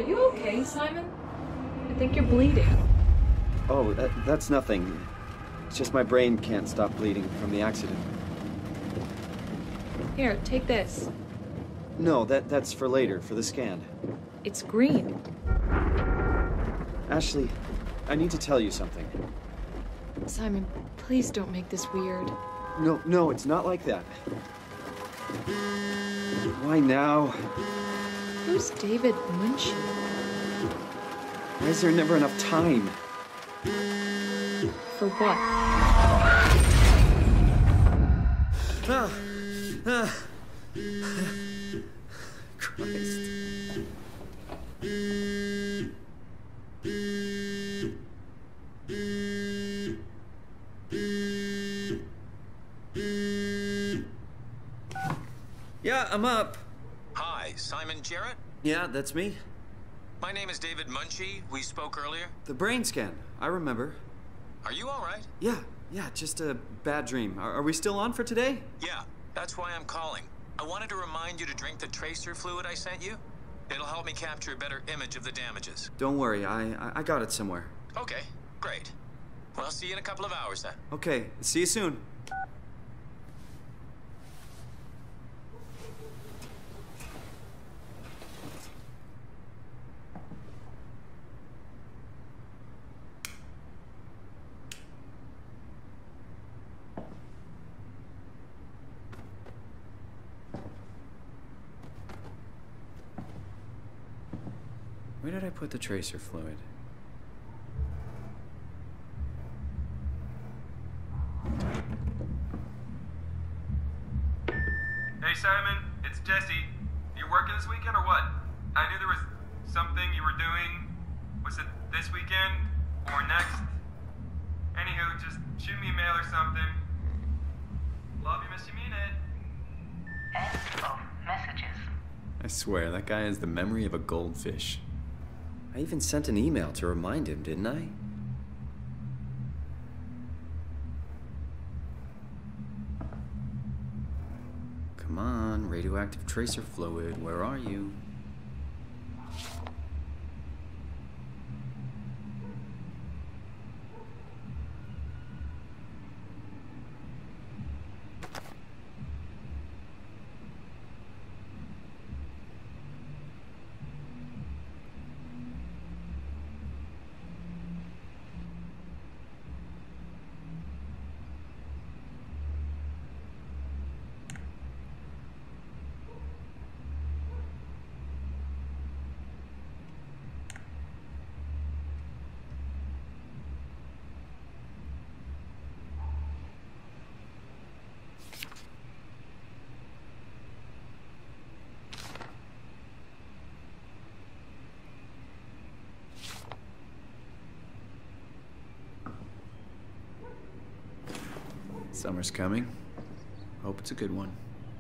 you okay, Simon? I think you're bleeding. Oh, that's nothing. It's just my brain can't stop bleeding from the accident. Here, take this. No, that's for later, for the scan. It's green. Ashley, I need to tell you something. Simon, please don't make this weird. No, it's not like that. Why now? Who's David Munchie? Why is there never enough time? For what? Christ. Yeah, I'm up. Hi, Simon Jarrett? Yeah, that's me. My name is David Munchie. We spoke earlier. The brain scan. I remember. Are you all right? Yeah, just a bad dream. Are we still on for today? Yeah, that's why I'm calling. I wanted to remind you to drink the tracer fluid I sent you. It'll help me capture a better image of the damages. Don't worry, I got it somewhere. Okay, great. Well, I'll see you in a couple of hours then. Okay, see you soon. Where did I put the tracer fluid? Hey Simon, it's Jesse. You working this weekend or what? I knew there was something you were doing. Was it this weekend or next? Anywho, just shoot me a mail or something. Love you, miss you, mean it. End of messages. I swear, that guy has the memory of a goldfish. I even sent an email to remind him, didn't I? Come on, radioactive tracer fluid, where are you? Summer's coming. Hope it's a good one.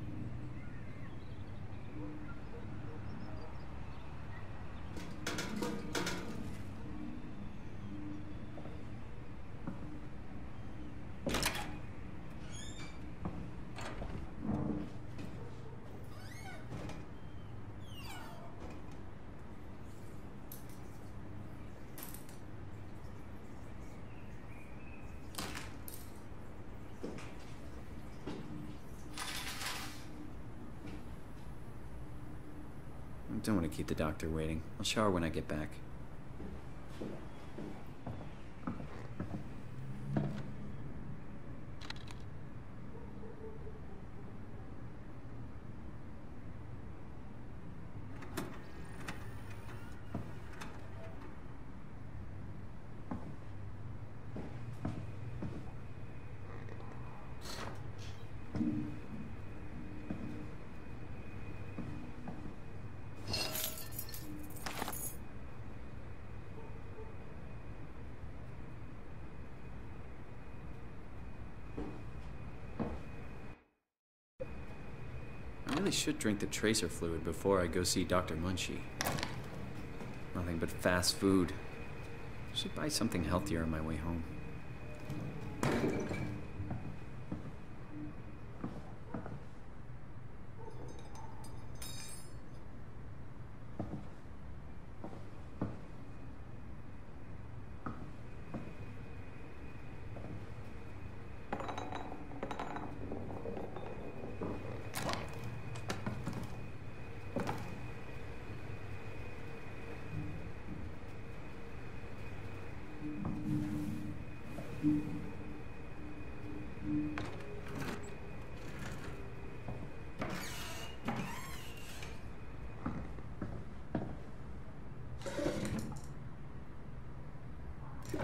I don't want to keep the doctor waiting. I'll shower when I get back. I really should drink the tracer fluid before I go see Dr. Munchie. Nothing but fast food. I should buy something healthier on my way home.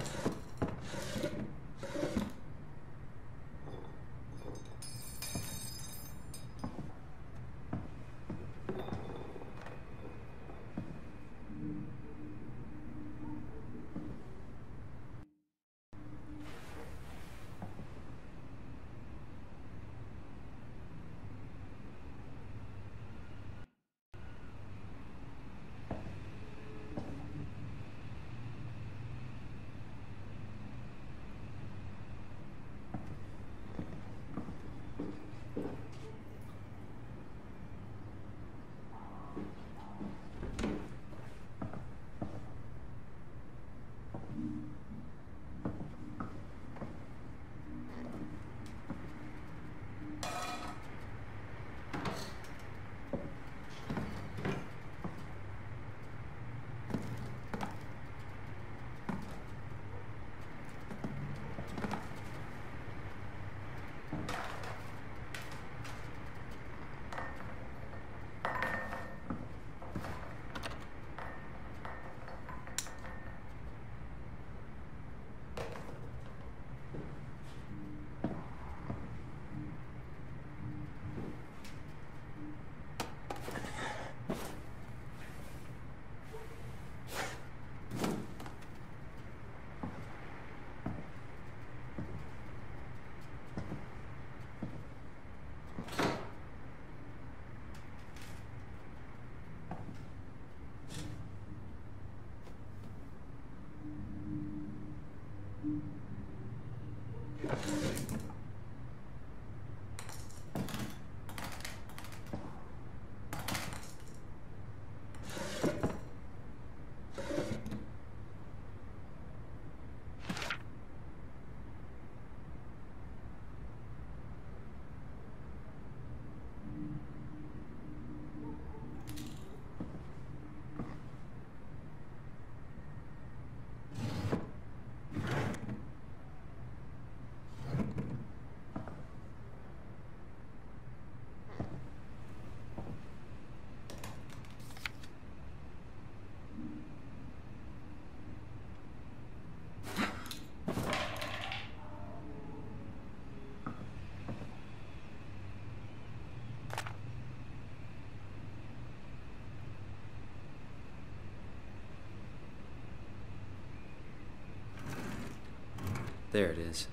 There it is.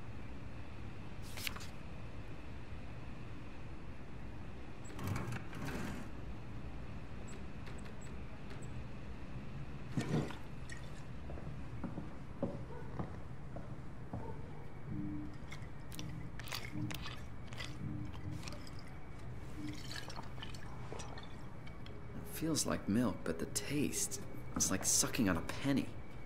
It feels like milk, but the taste, it's like sucking on a penny.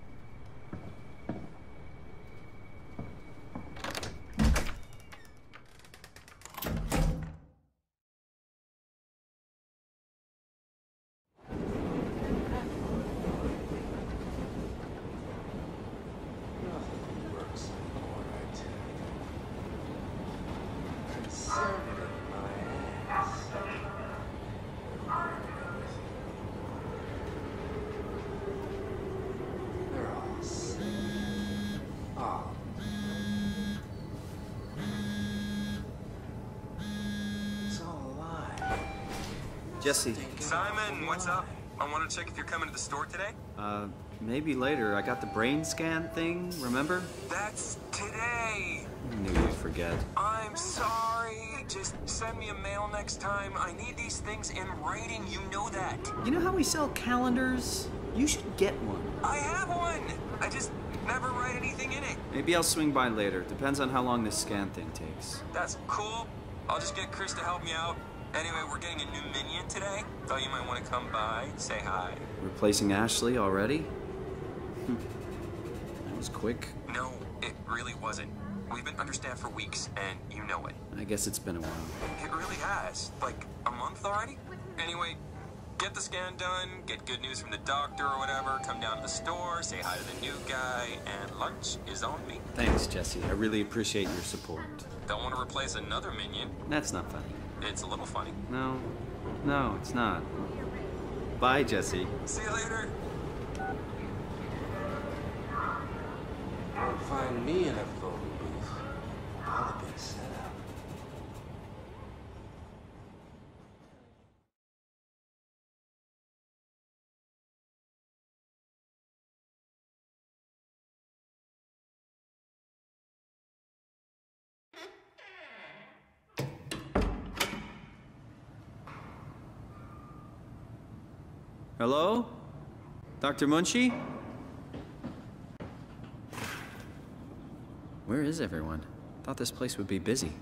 Jesse. Simon, what's up? I want to check if you're coming to the store today. Maybe later. I got the brain scan thing, remember? That's today. I knew you'd forget. I'm sorry. Just send me a mail next time. I need these things in writing. You know that. You know how we sell calendars? You should get one. I have one. I just never write anything in it. Maybe I'll swing by later. Depends on how long this scan thing takes. That's cool. I'll just get Chris to help me out. Anyway, we're getting a new minion today. Thought you might want to come by, say hi. Replacing Ashley already? That was quick. No, it really wasn't. We've been understaffed for weeks, and you know it. I guess it's been a while. It really has. Like, a month already? Anyway, get the scan done, get good news from the doctor or whatever, come down to the store, say hi to the new guy, and lunch is on me. Thanks, Jesse. I really appreciate your support. Don't want to replace another minion. That's not funny. It's a little funny. No, it's not. Bye, Jesse. See you later. find me in a photo booth, I'll have been set up. Hello? Dr. Munchie? Where is everyone? Thought this place would be busy.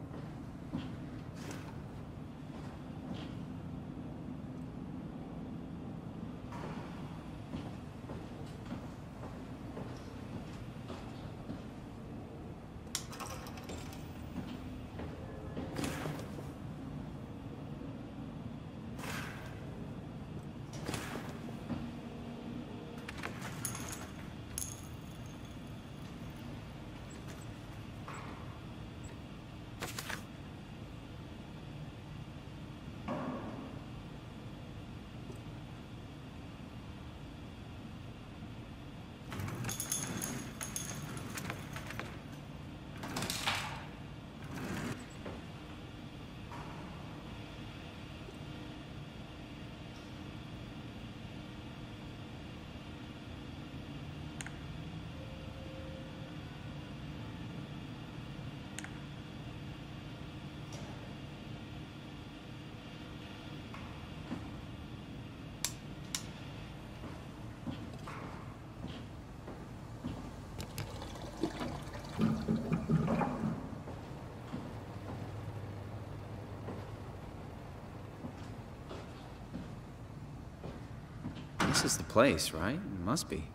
This is the place, right? It must be.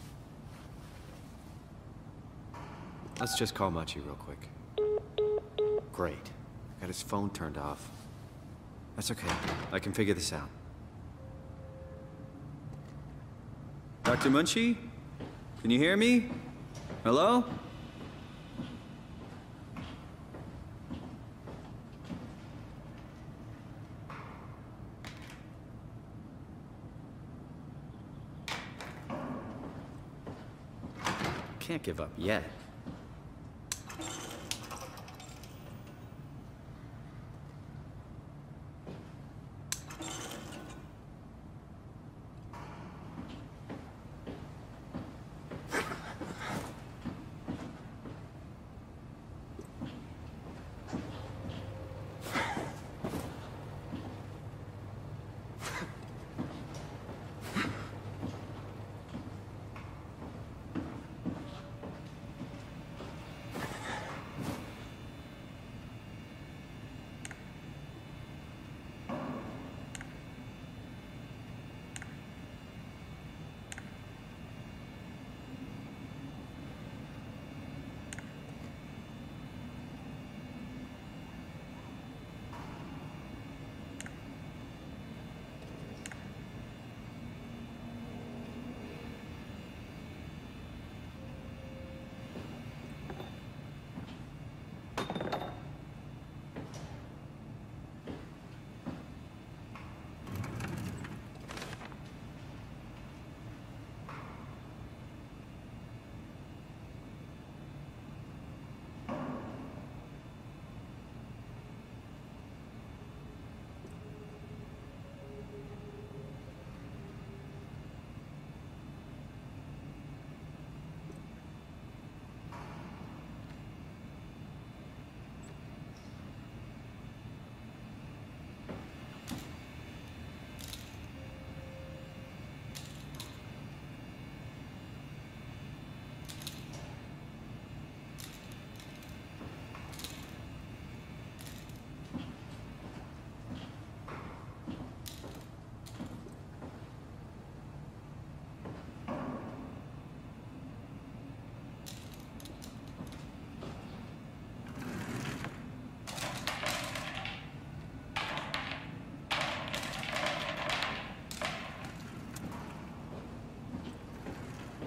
Let's just call Machi real quick. Great. Got his phone turned off. That's okay. I can figure this out. Dr. Munchie? Can you hear me? Hello? Can't give up yet.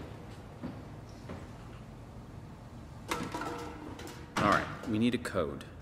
We need a code.